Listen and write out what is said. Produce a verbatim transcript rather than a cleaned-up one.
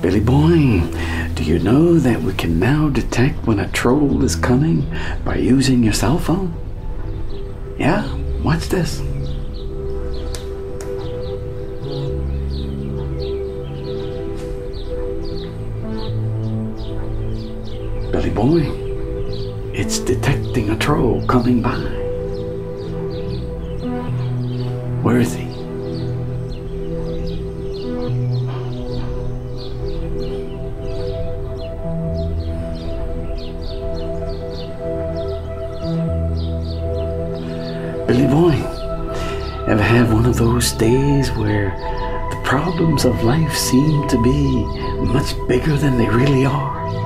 Billy boy, do you know that we can now detect when a troll is coming by using your cell phone? Yeah, watch this. Billy boy, it's detecting a troll coming by. Where is he? Billy boy, ever have one of those days where the problems of life seem to be much bigger than they really are?